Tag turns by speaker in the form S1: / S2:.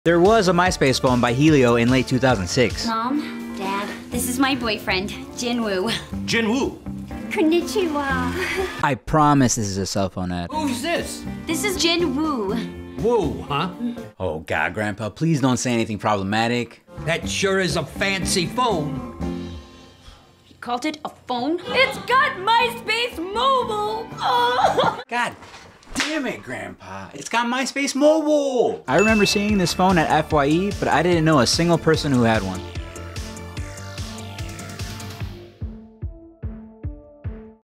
S1: There was a MySpace phone by Helio in late 2006.
S2: Mom, Dad, this is my boyfriend, Jinwoo.
S3: Jinwoo?
S2: Konnichiwa.
S1: I promise this is a cell phone ad.
S3: Who's this?
S2: This is Jinwoo.
S3: Woo, huh?
S1: Oh God, Grandpa, please don't say anything problematic.
S3: That sure is a fancy phone.
S2: He called it a phone? It's got MySpace Mobile!
S1: God damn it, Grandpa. It's got MySpace Mobile! I remember seeing this phone at FYE, but I didn't know a single person who had one.